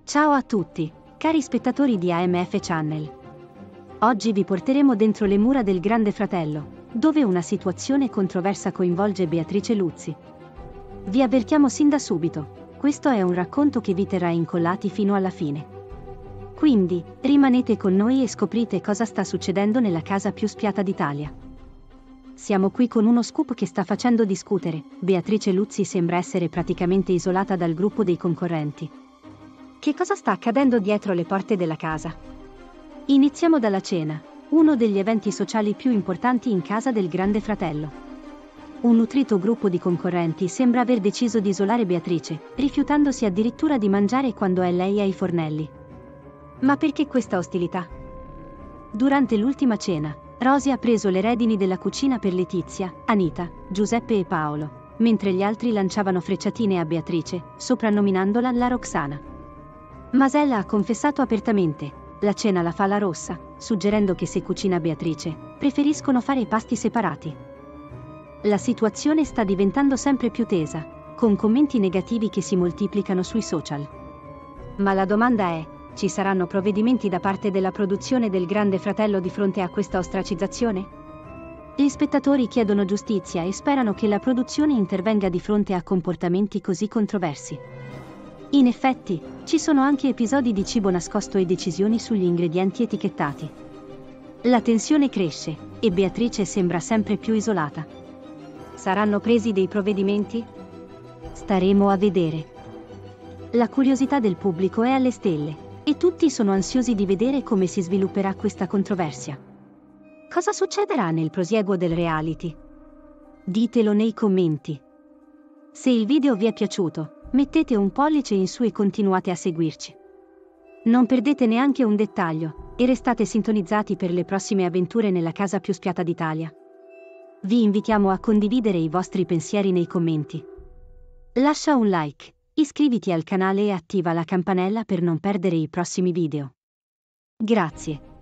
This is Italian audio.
Ciao a tutti, cari spettatori di AMF Channel. Oggi vi porteremo dentro le mura del Grande Fratello, dove una situazione controversa coinvolge Beatrice Luzzi. Vi avvertiamo sin da subito, questo è un racconto che vi terrà incollati fino alla fine. Quindi, rimanete con noi e scoprite cosa sta succedendo nella casa più spiata d'Italia. Siamo qui con uno scoop che sta facendo discutere. Beatrice Luzzi sembra essere praticamente isolata dal gruppo dei concorrenti. Che cosa sta accadendo dietro le porte della casa? Iniziamo dalla cena, uno degli eventi sociali più importanti in casa del Grande Fratello. Un nutrito gruppo di concorrenti sembra aver deciso di isolare Beatrice, rifiutandosi addirittura di mangiare quando è lei ai fornelli. Ma perché questa ostilità? Durante l'ultima cena, Rosy ha preso le redini della cucina per Letizia, Anita, Giuseppe e Paolo, mentre gli altri lanciavano frecciatine a Beatrice, soprannominandola la Roxana. Masella ha confessato apertamente, la cena la fa la Rossa, suggerendo che se cucina Beatrice, preferiscono fare i pasti separati. La situazione sta diventando sempre più tesa, con commenti negativi che si moltiplicano sui social. Ma la domanda è, ci saranno provvedimenti da parte della produzione del Grande Fratello di fronte a questa ostracizzazione? Gli spettatori chiedono giustizia e sperano che la produzione intervenga di fronte a comportamenti così controversi. In effetti, ci sono anche episodi di cibo nascosto e decisioni sugli ingredienti etichettati. La tensione cresce, e Beatrice sembra sempre più isolata. Saranno presi dei provvedimenti? Staremo a vedere. La curiosità del pubblico è alle stelle, e tutti sono ansiosi di vedere come si svilupperà questa controversia. Cosa succederà nel prosieguo del reality? Ditelo nei commenti. Se il video vi è piaciuto, mettete un pollice in su e continuate a seguirci. Non perdete neanche un dettaglio, e restate sintonizzati per le prossime avventure nella casa più spiata d'Italia. Vi invitiamo a condividere i vostri pensieri nei commenti. Lascia un like, iscriviti al canale e attiva la campanella per non perdere i prossimi video. Grazie.